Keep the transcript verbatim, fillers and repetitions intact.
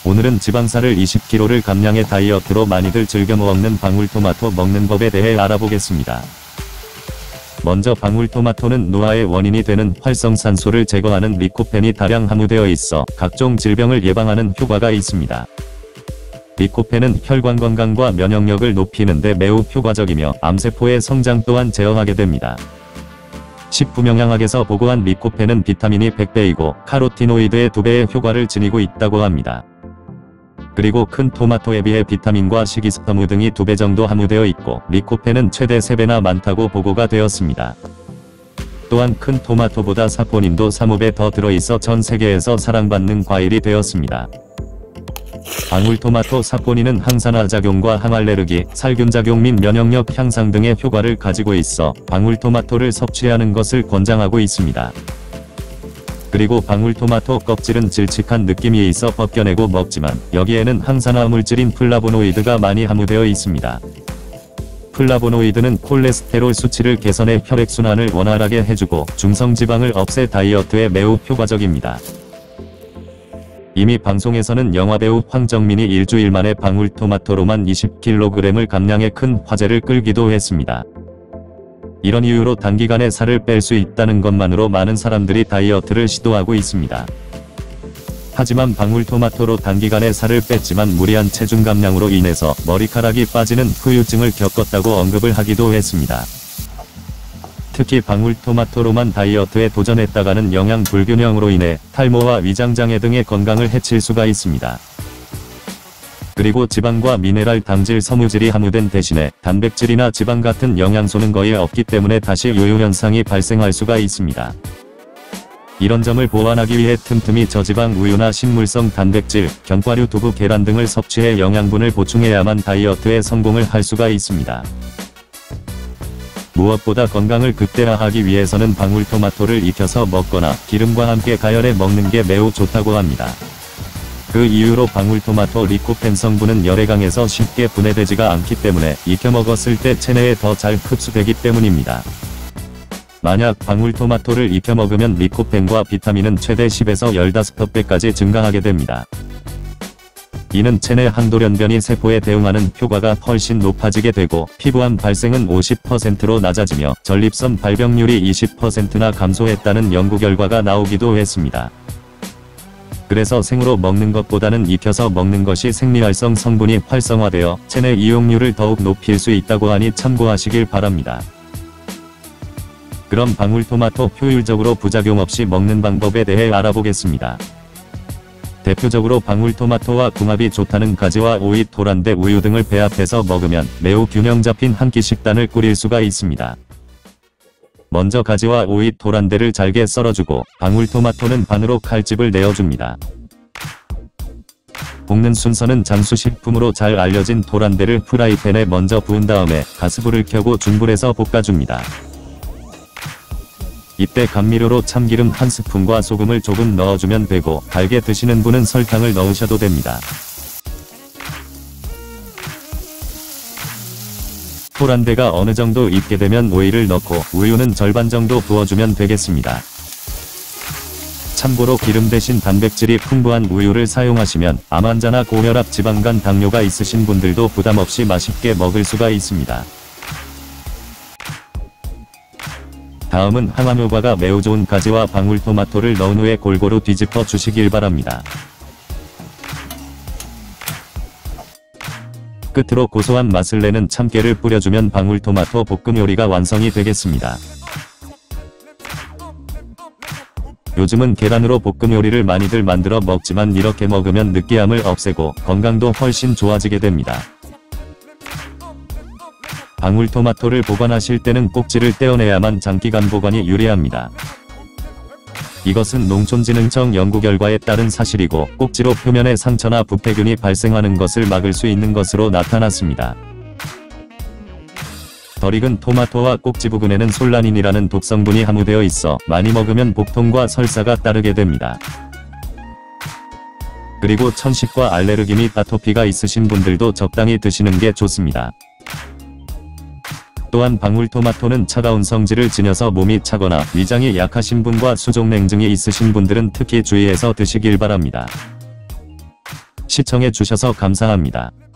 오늘은 지방살을 이십 킬로그램를 감량해 다이어트로 많이들 즐겨 먹는 방울토마토 먹는 법에 대해 알아보겠습니다. 먼저 방울토마토는 노화의 원인이 되는 활성산소를 제거하는 리코펜이 다량 함유되어 있어 각종 질병을 예방하는 효과가 있습니다. 리코펜은 혈관 건강과 면역력을 높이는 데 매우 효과적이며 암세포의 성장 또한 제어하게 됩니다. 식품영양학에서 보고한 리코펜은 비타민이 백 배이고 카로티노이드의 두 배의 효과를 지니고 있다고 합니다. 그리고 큰 토마토에 비해 비타민과 식이섬유 등이 두 배 정도 함유되어 있고 리코펜은 최대 세 배나 많다고 보고가 되었습니다. 또한 큰 토마토보다 사포닌도 삼, 오 배 더 들어있어 전 세계에서 사랑받는 과일이 되었습니다. 방울토마토 사포닌은 항산화작용과 항알레르기, 살균작용 및 면역력 향상 등의 효과를 가지고 있어 방울토마토를 섭취하는 것을 권장하고 있습니다. 그리고 방울토마토 껍질은 질칙한 느낌이 있어 벗겨내고 먹지만 여기에는 항산화 물질인 플라보노이드가 많이 함유되어 있습니다. 플라보노이드는 콜레스테롤 수치를 개선해 혈액순환을 원활하게 해주고 중성지방을 없애 다이어트에 매우 효과적입니다. 이미 방송에서는 영화배우 황정민이 일주일 만에 방울토마토로만 이십 킬로그램을 감량해 큰 화제를 끌기도 했습니다. 이런 이유로 단기간에 살을 뺄 수 있다는 것만으로 많은 사람들이 다이어트를 시도하고 있습니다. 하지만 방울토마토로 단기간에 살을 뺐지만 무리한 체중 감량으로 인해서 머리카락이 빠지는 후유증을 겪었다고 언급을 하기도 했습니다. 특히 방울토마토로만 다이어트에 도전했다가는 영양 불균형으로 인해 탈모와 위장장애 등의 건강을 해칠 수가 있습니다. 그리고 지방과 미네랄 당질 섬유질이 함유된 대신에 단백질이나 지방 같은 영양소는 거의 없기 때문에 다시 요요현상이 발생할 수가 있습니다. 이런 점을 보완하기 위해 틈틈이 저지방 우유나 식물성 단백질, 견과류, 두부, 계란 등을 섭취해 영양분을 보충해야만 다이어트에 성공을 할 수가 있습니다. 무엇보다 건강을 극대화하기 위해서는 방울토마토를 익혀서 먹거나 기름과 함께 가열해 먹는 게 매우 좋다고 합니다. 그 이유로 방울토마토 리코펜 성분은 열에 강해서 쉽게 분해되지가 않기 때문에 익혀 먹었을 때 체내에 더 잘 흡수되기 때문입니다. 만약 방울토마토를 익혀 먹으면 리코펜과 비타민은 최대 십에서 십오 배까지 증가하게 됩니다. 이는 체내 항돌연변이 세포에 대응하는 효과가 훨씬 높아지게 되고 피부암 발생은 오십 퍼센트로 낮아지며 전립선 발병률이 이십 퍼센트나 감소했다는 연구 결과가 나오기도 했습니다. 그래서 생으로 먹는 것보다는 익혀서 먹는 것이 생리활성 성분이 활성화되어 체내 이용률을 더욱 높일 수 있다고 하니 참고하시길 바랍니다. 그럼 방울토마토 효율적으로 부작용 없이 먹는 방법에 대해 알아보겠습니다. 대표적으로 방울토마토와 궁합이 좋다는 가지와 오이, 도란대, 우유 등을 배합해서 먹으면 매우 균형 잡힌 한 끼 식단을 꾸릴 수가 있습니다. 먼저 가지와 오이, 도란대를 잘게 썰어주고 방울토마토는 반으로 칼집을 내어줍니다. 볶는 순서는 장수식품으로 잘 알려진 도란대를 프라이팬에 먼저 부은 다음에 가스불을 켜고 중불에서 볶아줍니다. 이때 감미료로 참기름 한 스푼과 소금을 조금 넣어주면 되고 달게 드시는 분은 설탕을 넣으셔도 됩니다. 도란대가 어느 정도 익게 되면 오이를 넣고 우유는 절반 정도 부어주면 되겠습니다. 참고로 기름 대신 단백질이 풍부한 우유를 사용하시면 암 환자나 고혈압, 지방간, 당뇨가 있으신 분들도 부담 없이 맛있게 먹을 수가 있습니다. 다음은 항암 효과가 매우 좋은 가지와 방울토마토를 넣은 후에 골고루 뒤집어 주시길 바랍니다. 끝으로 고소한 맛을 내는 참깨를 뿌려주면 방울토마토 볶음 요리가 완성이 되겠습니다. 요즘은 계란으로 볶음 요리를 많이들 만들어 먹지만 이렇게 먹으면 느끼함을 없애고 건강도 훨씬 좋아지게 됩니다. 방울토마토를 보관하실 때는 꼭지를 떼어내야만 장기간 보관이 유리합니다. 이것은 농촌진흥청 연구 결과에 따른 사실이고 꼭지로 표면에 상처나 부패균이 발생하는 것을 막을 수 있는 것으로 나타났습니다. 덜 익은 토마토와 꼭지 부근에는 솔라닌이라는 독성분이 함유되어 있어 많이 먹으면 복통과 설사가 따르게 됩니다. 그리고 천식과 알레르기 및 아토피가 있으신 분들도 적당히 드시는 게 좋습니다. 또한 방울토마토는 차가운 성질을 지녀서 몸이 차거나 위장이 약하신 분과 수족냉증이 있으신 분들은 특히 주의해서 드시길 바랍니다. 시청해 주셔서 감사합니다.